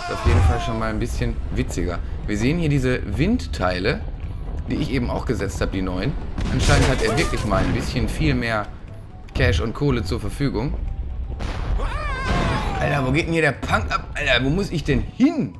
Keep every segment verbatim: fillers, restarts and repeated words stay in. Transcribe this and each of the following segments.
Ist auf jeden Fall schon mal ein bisschen witziger. Wir sehen hier diese Windteile, die ich eben auch gesetzt habe, die neuen. Anscheinend hat er wirklich mal ein bisschen viel mehr Cash und Kohle zur Verfügung. Alter, wo geht denn hier der Punk ab? Alter, wo muss ich denn hin?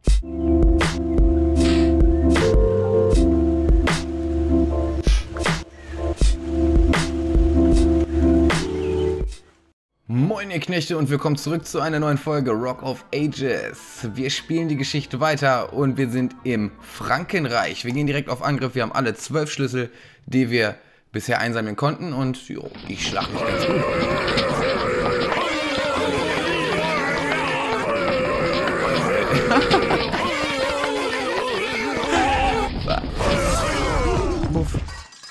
Moin ihr Knechte und willkommen zurück zu einer neuen Folge Rock of Ages. Wir spielen die Geschichte weiter und wir sind im Frankenreich. Wir gehen direkt auf Angriff. Wir haben alle zwölf Schlüssel, die wir bisher einsammeln konnten und jo, ich schlag mich ganz gut. Buff.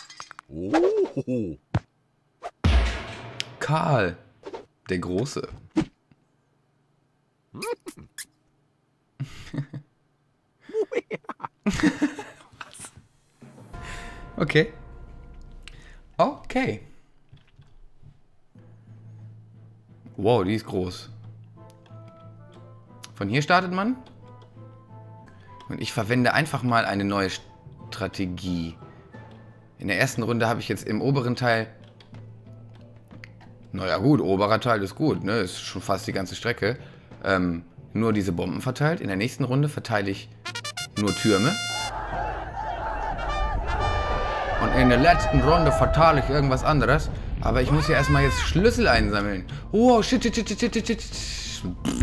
Karl, der Große. Was? Okay. Okay. Wow, die ist groß. Von hier startet man. Und ich verwende einfach mal eine neue Strategie. In der ersten Runde habe ich jetzt im oberen Teil... Naja gut, oberer Teil ist gut, ne? Ist schon fast die ganze Strecke. Ähm, nur diese Bomben verteilt. In der nächsten Runde verteile ich nur Türme. Und in der letzten Runde verteile ich irgendwas anderes. Aber ich muss ja erstmal jetzt Schlüssel einsammeln. Oh, shit, shit, shit, shit, shit, shit.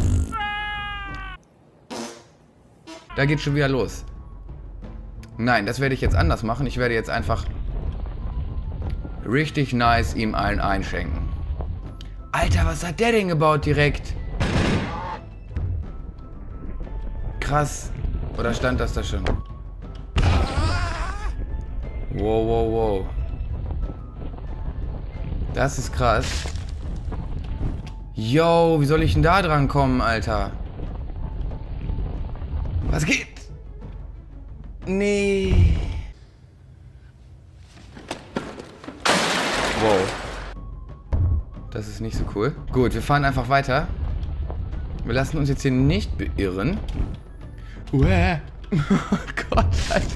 Da geht schon wieder los. Nein, das werde ich jetzt anders machen. Ich werde jetzt einfach richtig nice ihm allen einschenken. Alter, was hat der denn gebaut direkt? Krass. Oder stand das da schon? Wow, wow, wow. Das ist krass. Yo, wie soll ich denn da dran kommen, Alter? Was geht? Nee. Wow. Das ist nicht so cool. Gut, wir fahren einfach weiter. Wir lassen uns jetzt hier nicht beirren. Uäh. Oh Gott, Alter.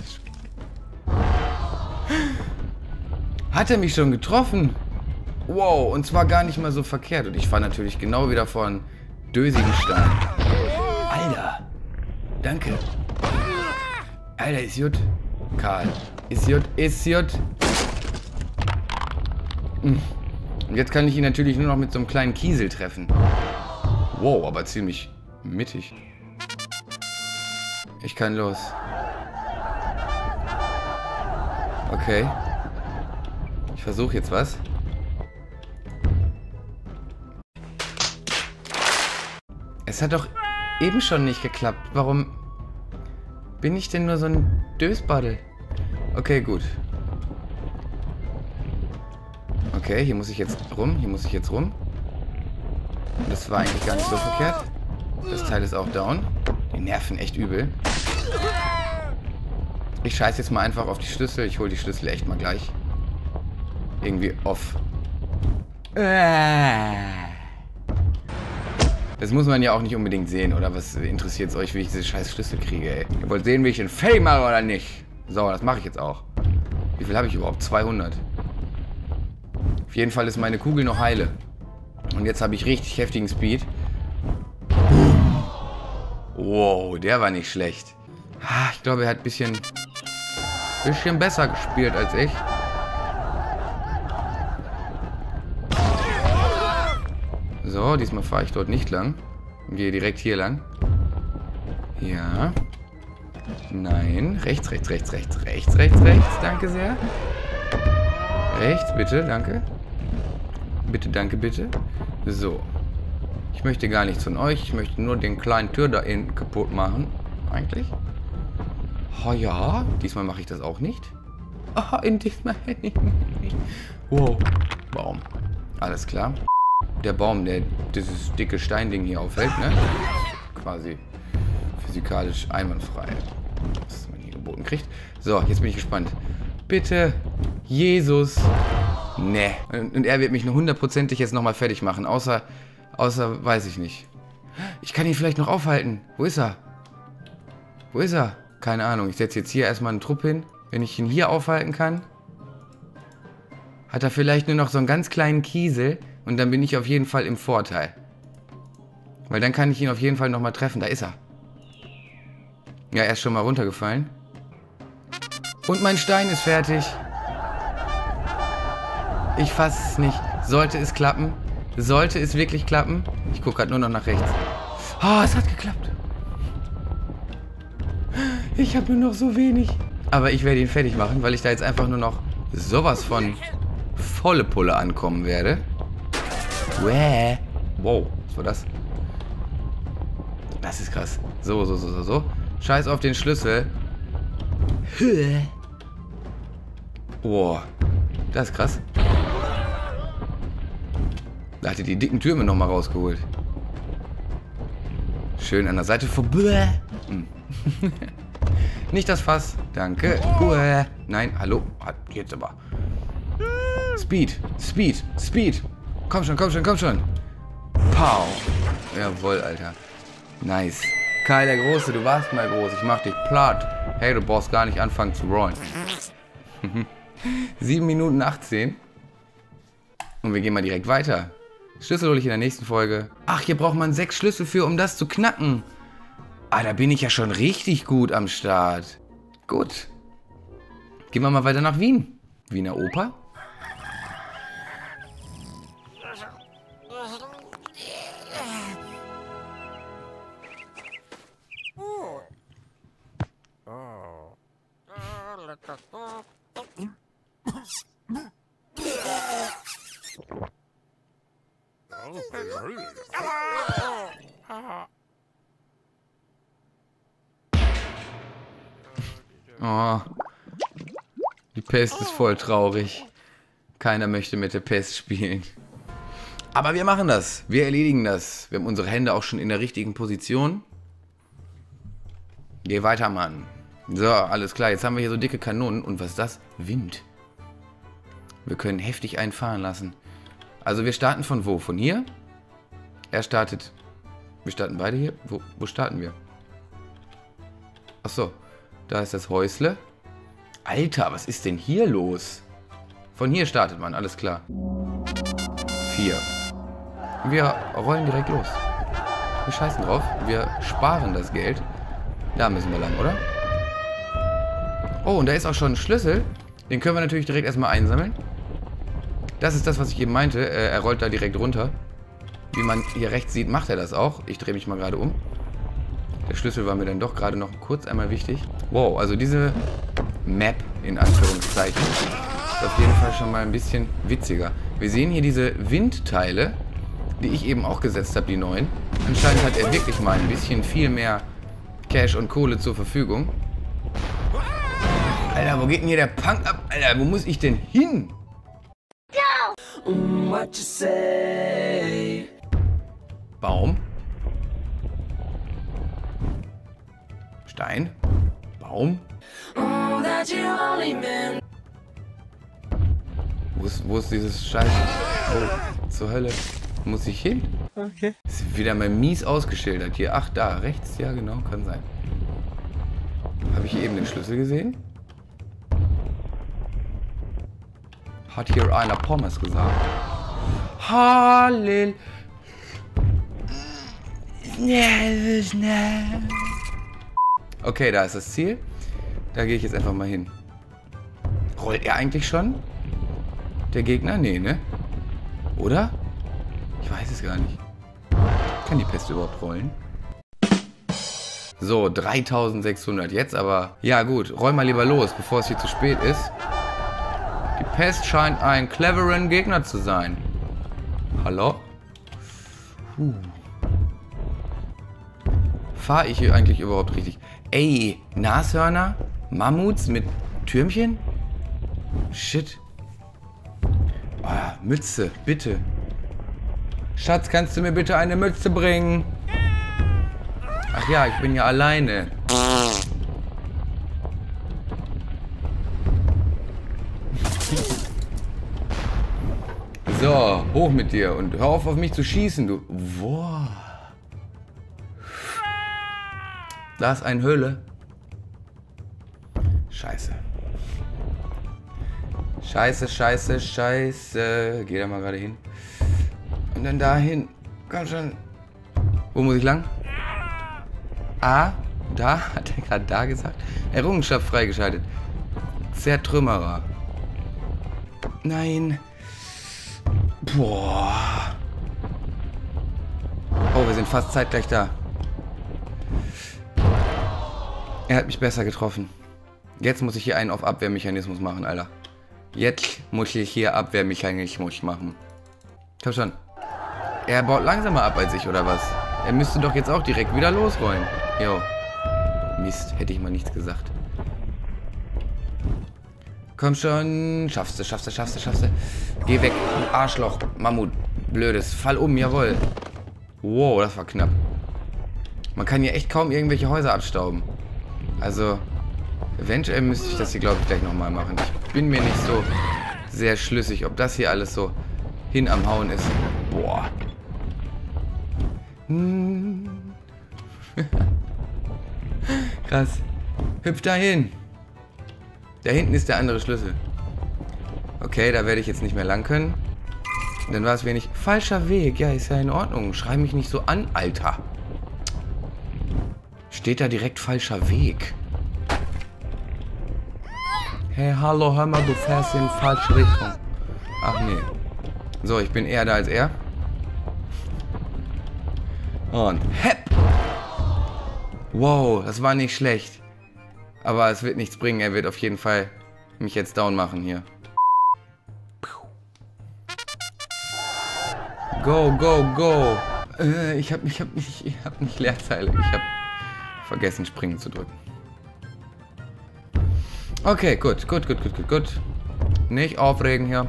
Hat er mich schon getroffen? Wow, und zwar gar nicht mal so verkehrt. Und ich fahre natürlich genau wieder vor einen dösigen Stein. Alter. Danke. Alter, ist gut. Karl. Ist gut, ist gut. Und jetzt kann ich ihn natürlich nur noch mit so einem kleinen Kiesel treffen. Wow, aber ziemlich mittig. Ich kann los. Okay. Ich versuche jetzt was. Es hat doch eben schon nicht geklappt. Warum bin ich denn nur so ein Dösbaddel? Okay, gut. Okay, hier muss ich jetzt rum. Hier muss ich jetzt rum. Das war eigentlich gar nicht so verkehrt. Das Teil ist auch down. Die nerven echt übel. Ich scheiße jetzt mal einfach auf die Schlüssel. Ich hole die Schlüssel echt mal gleich. Irgendwie off. Das muss man ja auch nicht unbedingt sehen, oder? Was interessiert es euch, wie ich diese scheiß Schlüssel kriege, ey? Ihr wollt sehen, wie ich einen Fail mache oder nicht? So, das mache ich jetzt auch. Wie viel habe ich überhaupt? zweihundert. Auf jeden Fall ist meine Kugel noch heile. Und jetzt habe ich richtig heftigen Speed. Wow, der war nicht schlecht. Ich glaube, er hat ein bisschen, bisschen besser gespielt als ich. So, diesmal fahre ich dort nicht lang. Und gehe direkt hier lang. Ja. Nein. Rechts, rechts, rechts, rechts, rechts, rechts, rechts. Danke sehr. Rechts, bitte, danke. Bitte, danke, bitte. So. Ich möchte gar nichts von euch. Ich möchte nur den kleinen Tür da innen kaputt machen. Eigentlich. Oh ja. Diesmal mache ich das auch nicht. Ah, in diesmal nicht. Wow. Baum. Alles klar. Der Baum, der dieses dicke Steinding hier aufhält, ne? Quasi physikalisch einwandfrei. Was man hier geboten kriegt. So, jetzt bin ich gespannt. Bitte, Jesus. Ne. Und, und er wird mich nur hundertprozentig jetzt nochmal fertig machen. Außer, außer, weiß ich nicht. Ich kann ihn vielleicht noch aufhalten. Wo ist er? Wo ist er? Keine Ahnung. Ich setze jetzt hier erstmal einen Trupp hin. Wenn ich ihn hier aufhalten kann, hat er vielleicht nur noch so einen ganz kleinen Kiesel. Und dann bin ich auf jeden Fall im Vorteil. Weil dann kann ich ihn auf jeden Fall nochmal treffen. Da ist er. Ja, er ist schon mal runtergefallen. Und mein Stein ist fertig. Ich fasse es nicht. Sollte es klappen? Sollte es wirklich klappen? Ich gucke gerade nur noch nach rechts. Ah, oh, es hat geklappt. Ich habe nur noch so wenig. Aber ich werde ihn fertig machen, weil ich da jetzt einfach nur noch sowas von volle Pulle ankommen werde. Wow, was war das? Das ist krass. So, so, so, so, so. Scheiß auf den Schlüssel. Boah, das ist krass. Da hat er die dicken Türme nochmal rausgeholt. Schön an der Seite vorbei. Hm. Nicht das Fass. Danke. Uah. Nein, hallo. Hat jetzt aber. Speed. Speed. Speed. Komm schon, komm schon, komm schon. Pow. Jawohl, Alter. Nice. Kai der Große, du warst mal groß. Ich mach dich platt. Hey, du brauchst gar nicht anfangen zu rollen. sieben Minuten achtzehn. Und wir gehen mal direkt weiter. Schlüssel hole ich in der nächsten Folge. Ach, hier braucht man sechs Schlüssel für, um das zu knacken. Ah, da bin ich ja schon richtig gut am Start. Gut. Gehen wir mal weiter nach Wien. Wiener Oper. Oh, die Pest ist voll traurig. Keiner möchte mit der Pest spielen. Aber wir machen das. Wir erledigen das. Wir haben unsere Hände auch schon in der richtigen Position. Geh weiter, Mann. So, alles klar. Jetzt haben wir hier so dicke Kanonen. Und was ist das? Wind. Wir können heftig einen fahren lassen. Also wir starten von wo? Von hier? Er startet... Wir starten beide hier? Wo, wo starten wir? Achso. Da ist das Häusle. Alter, was ist denn hier los? Von hier startet man, alles klar. Vier. Wir rollen direkt los. Wir scheißen drauf. Wir sparen das Geld. Da müssen wir lang, oder? Oh, und da ist auch schon ein Schlüssel. Den können wir natürlich direkt erstmal einsammeln. Das ist das, was ich eben meinte. Äh, er rollt da direkt runter. Wie man hier rechts sieht, macht er das auch. Ich drehe mich mal gerade um. Der Schlüssel war mir dann doch gerade noch kurz einmal wichtig. Wow, also diese Map in Anführungszeichen ist auf jeden Fall schon mal ein bisschen witziger. Wir sehen hier diese Windteile, die ich eben auch gesetzt habe, die neuen. Anscheinend hat er wirklich mal ein bisschen viel mehr Cash und Kohle zur Verfügung. Alter, wo geht denn hier der Punk ab? Alter, wo muss ich denn hin? Baum. Stein. Baum. Wo ist, wo ist dieses Scheiß? Wo zur Hölle muss ich hin? Okay. Ist wieder mal mies ausgeschildert hier. Ach, da, rechts. Ja, genau, kann sein. Habe ich hier eben den Schlüssel gesehen? Hat hier einer Pommes gesagt. Hallel. Okay, da ist das Ziel. Da gehe ich jetzt einfach mal hin. Rollt er eigentlich schon? Der Gegner? Nee, ne? Oder? Ich weiß es gar nicht. Kann die Pest überhaupt rollen? So, dreitausendsechshundert jetzt, aber... Ja gut, roll mal lieber los, bevor es hier zu spät ist. Die Pest scheint ein cleveren Gegner zu sein. Hallo? Puh. Fahre ich hier eigentlich überhaupt richtig? Ey, Nashörner? Mammuts mit Türmchen? Shit. Oh, Mütze, bitte. Schatz, kannst du mir bitte eine Mütze bringen? Ach ja, ich bin ja alleine. So, hoch mit dir und hör auf, auf mich zu schießen, du. Boah. Da ist eine Höhle. Scheiße. Scheiße, scheiße, scheiße. Geh da mal gerade hin. Und dann dahin. Komm schon. Wo muss ich lang? Ah, da? Hat er gerade da gesagt? Errungenschaft freigeschaltet. Zertrümmerer. Nein. Boah. Oh, wir sind fast zeitgleich da. Er hat mich besser getroffen. Jetzt muss ich hier einen auf Abwehrmechanismus machen, Alter. Jetzt muss ich hier Abwehrmechanismus machen. Komm schon. Er baut langsamer ab als ich, oder was? Er müsste doch jetzt auch direkt wieder losrollen. Jo. Mist, hätte ich mal nichts gesagt. Komm schon. Schaffst du, schaffst du, schaffst du, schaffst du. Geh weg, du Arschloch. Mammut. Blödes. Fall um, jawohl. Wow, das war knapp. Man kann hier echt kaum irgendwelche Häuser abstauben. Also, eventuell müsste ich das hier, glaube ich, gleich nochmal machen. Ich bin mir nicht so sehr schlüssig, ob das hier alles so hin am Hauen ist. Boah. Hm. Krass. Hüpf dahin. Da hinten ist der andere Schlüssel. Okay, da werde ich jetzt nicht mehr lang können. Dann war es wenig. Falscher Weg. Ja, ist ja in Ordnung. Schrei mich nicht so an, Alter. Steht da direkt falscher Weg. Hey, hallo, hör mal, du fährst in die falsche Richtung. Ach nee. So, ich bin eher da als er. Und hepp. Wow, das war nicht schlecht. Aber es wird nichts bringen. Er wird auf jeden Fall mich jetzt down machen hier. Go, go, go. Äh, ich hab, ich hab nicht, ich hab nicht Leerzeile. Ich hab vergessen, springen zu drücken. Okay, gut, gut, gut, gut, gut, gut. Nicht aufregen hier.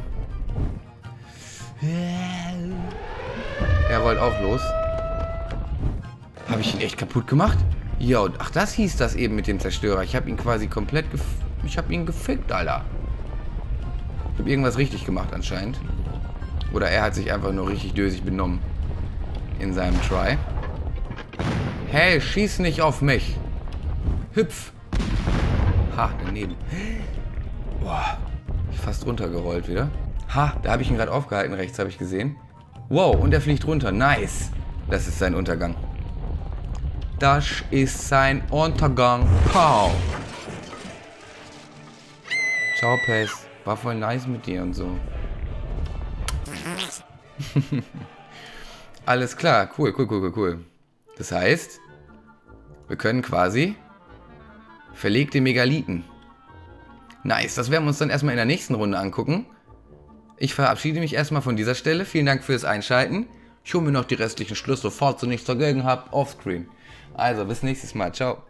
Er rollt auch los. Habe ich ihn echt kaputt gemacht? Ja, ach, das hieß das eben mit dem Zerstörer. Ich habe ihn quasi komplett gef... Ich habe ihn gefickt, Alter. Ich habe irgendwas richtig gemacht anscheinend. Oder er hat sich einfach nur richtig dösig benommen. In seinem Try. Hey, schieß nicht auf mich. Hüpf. Ha, daneben. Boah, ich fast runtergerollt wieder. Ha, da habe ich ihn gerade aufgehalten, rechts habe ich gesehen. Wow, und er fliegt runter. Nice. Das ist sein Untergang. Das ist sein Untergang. Pow. Ciao, Pace. War voll nice mit dir und so. Alles klar. Cool, cool, cool, cool, cool. Das heißt, wir können quasi verlegte Megalithen. Nice. Das werden wir uns dann erstmal in der nächsten Runde angucken. Ich verabschiede mich erstmal von dieser Stelle. Vielen Dank fürs Einschalten. Ich hole mir noch die restlichen Schlüssel, falls ihr nichts dagegen habt, offscreen. Also, bis nächstes Mal. Ciao.